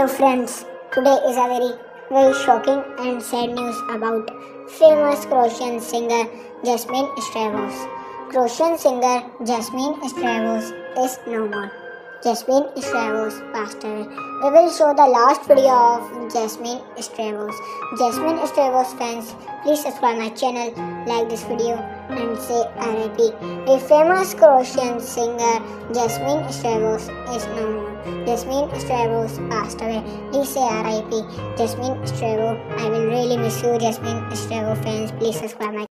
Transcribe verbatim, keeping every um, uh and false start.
Hello friends, today is a very very shocking and sad news about famous Croatian singer Jasmin Stavros. Croatian singer Jasmin Stavros is no more. Jasmin Stavros passed away. We will show the last video of Jasmin Stavros. Jasmin Stavros fans, please subscribe my channel, like this video and say R I P. The famous Croatian singer Jasmin Stavros is no more. Jasmin Stavros passed away. Please say R I P. Jasmin Stavros, I will really miss you. Jasmin Stavros fans, please subscribe my